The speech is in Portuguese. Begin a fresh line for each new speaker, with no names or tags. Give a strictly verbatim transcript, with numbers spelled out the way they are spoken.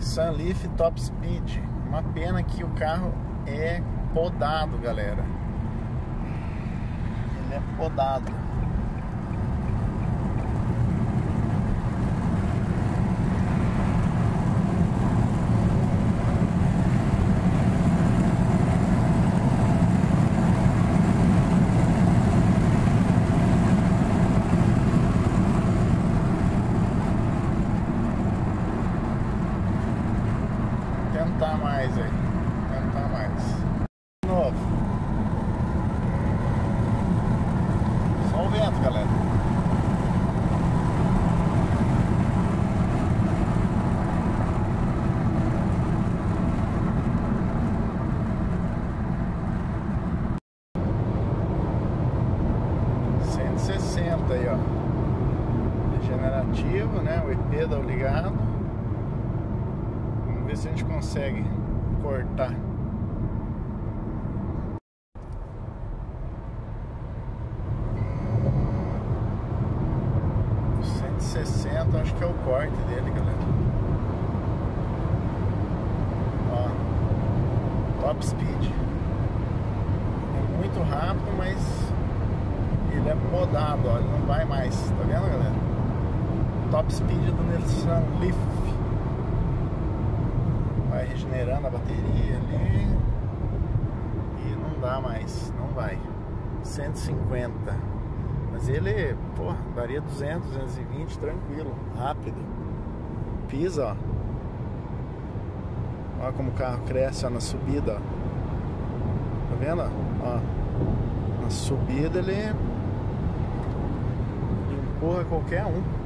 Nissan Leaf Top Speed. Uma pena que o carro é podado, galera. Ele é podado. Tentar mais aí, tentar mais. De novo. Só o vento, galera. cento e sessenta aí, ó. Regenerativo, né? O E P ligado. Vamos ver se a gente consegue cortar. cento e sessenta, acho que é o corte dele, galera. Ó, Top Speed. É muito rápido, mas ele é podado, ó, ele não vai mais. Tá vendo, galera? Top Speed do Nissan Leaf. Vai regenerando a bateria ali. E não dá mais, não vai. cento e cinquenta. Mas ele, pô, daria duzentos, duzentos e vinte tranquilo, rápido. Pisa, ó. Olha como o carro cresce, ó, na subida, ó. Tá vendo, ó? Na subida ele, ele empurra qualquer um.